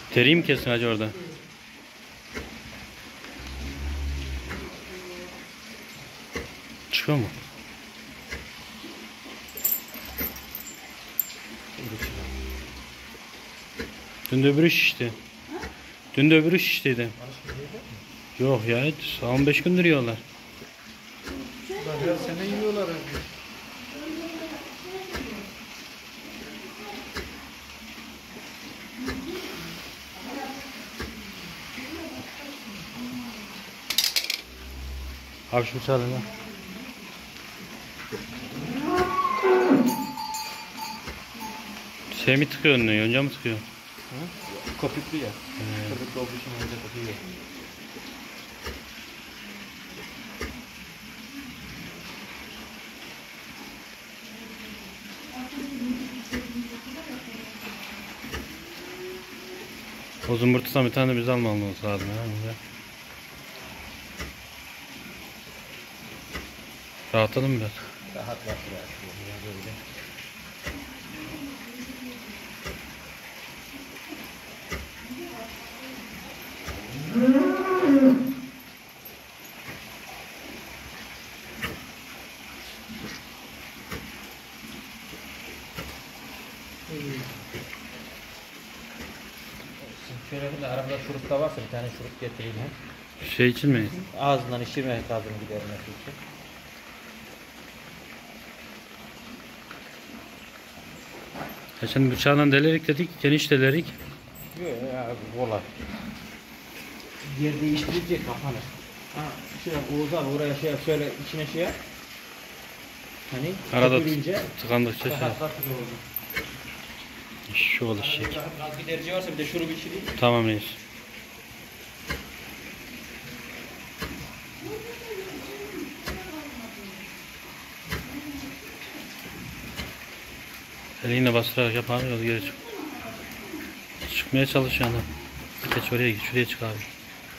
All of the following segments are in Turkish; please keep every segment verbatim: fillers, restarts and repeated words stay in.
Teriyi mi kesin hacı orada? Çıkıyor mu? Dün de öbürü şişti. Dün de öbürü şiştiydi. Yok ya, on beş gündür yiyorlar. Her sene yiyorlar. Abi şu bıçağı lan. Şey mi tıkıyor önüne? Yonca mı tıkıyor? Hı? Köpüklü ya. Hmm. Köpüklü olduğu için önce tıkıyor. O zımbırtıdan bir tane de biz almamız lazım ya. Rahatladım biraz. Rahat rahat rahat. Şöyle de arabada şurup da varsa bir tane şurup getireyim. He. Şey için mi? Ağzından işirme kağıdını gidermek için. Ya şimdi bıçağla delerik dedik, geniş delerik. Yok ya kolay. Yer değiştirecek kafanı. Ha, şöyle uzar oraya şey yap, şöyle içine şey yap. Hani arada köpürünce tıkandıkça şey. Şu olacak. Gaz giderici varsa bir de şurup içireyim. Tamam reis. Elinle bastırarak yapamıyoruz, geri çık. Çıkmaya çalışıyor adam. Geç oraya git, şuraya çık abi.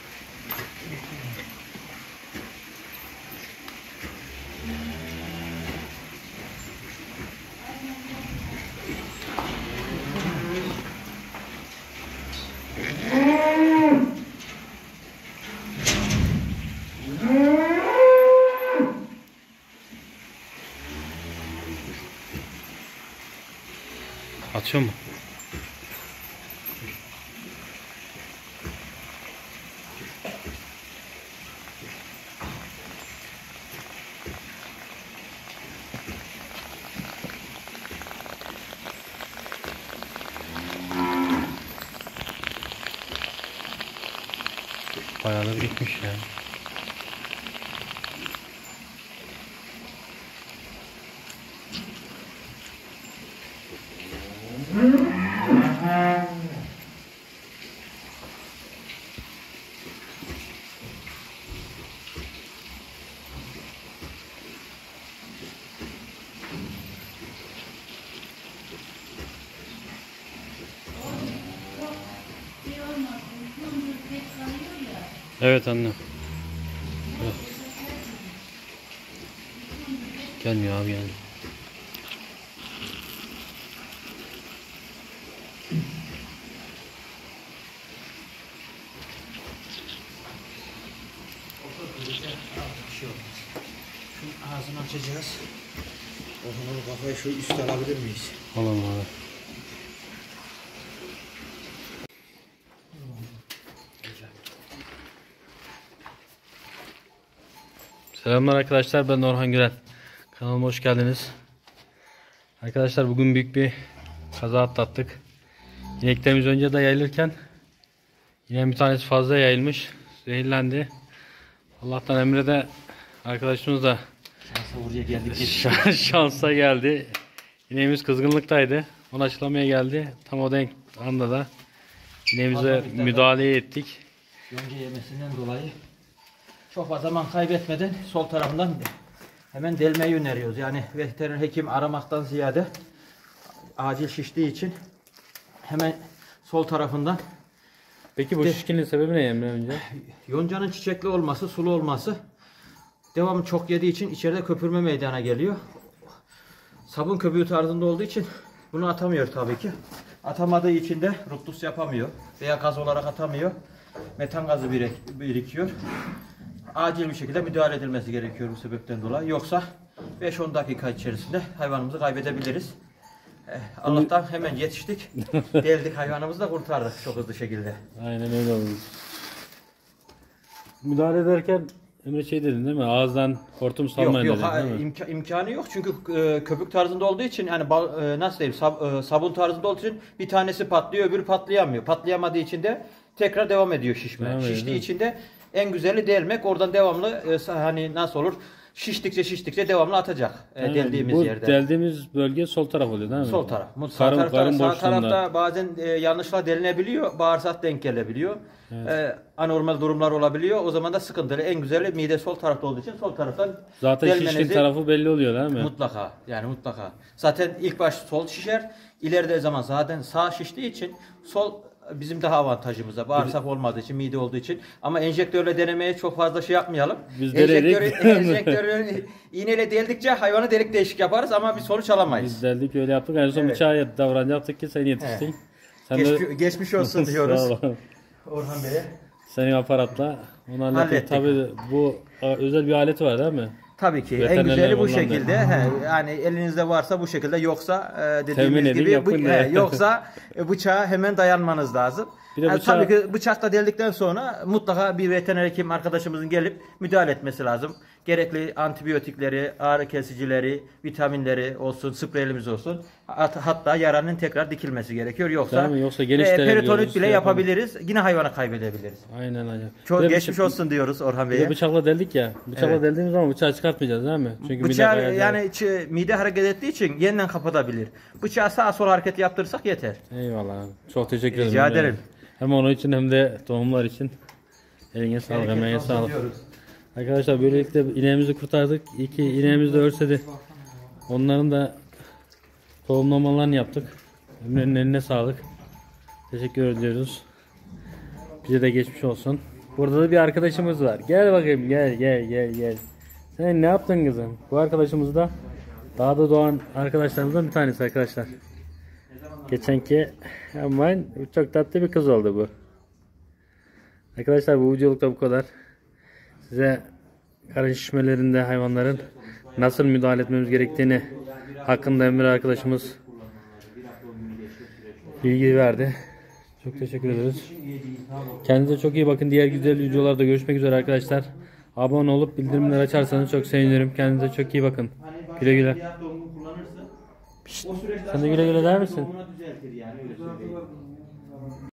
Atıyor mu? Bayağı da birikmiş ya. Evet anne. Evet. Gelmiyor abi yani. Şu ağzını açacağız. O zaman kafayı şu üst alabilir miyiz? Alalım abi. Selamlar arkadaşlar, ben Orhan Gürel. Kanalıma hoş geldiniz. Arkadaşlar bugün büyük bir kaza atlattık. İneklerimiz önce de yayılırken yine bir tanesi fazla yayılmış, zehirlendi. Allah'tan Emre de arkadaşımız da Şansa buraya geldik. şansa geldi. İneğimiz kızgınlıktaydı. Onu açıklamaya geldi. Tam o denk anda da ineğimize müdahale ettik. Yonca yemesinden dolayı çok fazla zaman kaybetmeden sol tarafından hemen delmeyi öneriyoruz. Yani veteriner hekim aramaktan ziyade acil şiştiği için hemen sol tarafından. Peki bu De, şişkinliğin sebebi ne Emre önce? Yoncanın çiçekli olması, sulu olması, devamlı çok yediği için içeride köpürme meydana geliyor. Sabun köpüğü tarzında olduğu için bunu atamıyor tabii ki. Atamadığı için de ruptus yapamıyor veya gaz olarak atamıyor. Metan gazı birik- birikiyor. Acil bir şekilde müdahale edilmesi gerekiyor bu sebepten dolayı. Yoksa beş on dakika içerisinde hayvanımızı kaybedebiliriz. Eh, Allah'tan hemen yetiştik. Deldik, hayvanımızı da kurtardık çok hızlı şekilde. Aynen öyle oldu. Müdahale ederken Emre şey dedin değil mi? Ağızdan hortum Yok salmayın yok dedin ha, değil mi? imka- imkanı yok çünkü e, köpük tarzında olduğu için yani bal- e, nasıl diyeyim sab- e, sabun tarzında olduğu için bir tanesi patlıyor öbürü patlayamıyor. Patlayamadığı için de tekrar devam ediyor şişme. Devam ediyor, Şiştiği değil mi? için de en güzeli delmek oradan devamlı e, sa- hani nasıl olur şiştikçe şiştikçe devamlı atacak e, Yani deldiğimiz bu yerde. deldiğimiz bölge sol taraf oluyor değil mi? Sol taraf. Mu- Sağ Karın, tarafta, karın sağ boşluğunda. tarafta bazen e, yanlışla delinebiliyor, bağırsak denk gelebiliyor. E, anormal durumlar olabiliyor. O zaman da sıkıntılı. En güzeli mide sol tarafta olduğu için sol taraftan Zaten şişkin delmenizi tarafı belli oluyor değil mi? mutlaka yani mutlaka. Zaten ilk baş sol şişer. İleride zaman zaten sağ şiştiği için sol bizim daha avantajımıza. Bağırsak olmadığı için, mide olduğu için. Ama enjektörle denemeye çok fazla şey yapmayalım. Biz Enjektörü, denedik. enjektörü iğneyle deldikçe hayvanı delik değişik yaparız ama bir sonuç alamayız. Biz deldik öyle yaptık. En son Evet. bıçağa davranacaktık ki sen yetiştin. Sen Geçmiş, geçmiş olsun diyoruz Sağ ol. Orhan Bey'e. Senin aparatla onu hallettik. Hallettik. Tabii bu a, özel bir aleti var değil mi? Tabii ki en Veterinerler güzeli bu kullandı. şekilde. He, yani elinizde varsa bu şekilde yoksa e, Temin dediğimiz edin, gibi yapın bu, ya. he, yoksa e, bıçağa hemen dayanmanız lazım. Bir de Yani bıçağı- tabii ki bıçakla deldikten sonra mutlaka bir veteriner hekim arkadaşımızın gelip müdahale etmesi lazım. Gerekli antibiyotikleri, ağrı kesicileri, vitaminleri olsun, spreyimiz olsun. Hat- hatta yaranın tekrar dikilmesi gerekiyor. Yoksa, Değil mi? Yoksa geniş e, delemiyoruz, peritonit bile şey yapabiliriz. Yine hayvanı kaybedebiliriz. Aynen aynen. Çok Bir de geçmiş bıça- olsun diyoruz Orhan Bir de Bey'e. bıçakla deldik ya. Bıçakla Evet. deldiğimiz zaman bıçağı çıkartmayacağız değil mi? Çünkü mide Bıçağı kayacak. yani içi- mide hareket ettiği için yeniden kapatabilir. Bıçağı sağa sola hareket yaptırırsak yeter. Eyvallah. Çok teşekkür ederim. Rica ederim. Hem onun için hem de tohumlar için. Eline sağlık, emeğine sağlık. Arkadaşlar böylelikle ineğimizi kurtardık. İki ineğimiz de örsedi. Onların da tohumlamalarını yaptık. Emre'nin eline sağlık. Teşekkür ediyoruz. Bize de geçmiş olsun. Burada da bir arkadaşımız var. Gel bakayım, gel gel gel gel. Sen ne yaptın kızım? Bu arkadaşımız da dağda doğan arkadaşlarımızdan bir tanesi arkadaşlar. Geçenki hemen çok tatlı bir kız oldu bu. Arkadaşlar bu videolukta bu kadar. Size karın şişmelerinde hayvanların nasıl müdahale etmemiz gerektiğini hakkında Emre arkadaşımız bilgi verdi. Çok teşekkür ederiz. Kendinize çok iyi bakın. Diğer güzel videolarda görüşmek üzere arkadaşlar. Abone olup bildirimleri açarsanız çok sevinirim. Kendinize çok iyi bakın. Güle güle. Pişt, sen de güle güle der misin?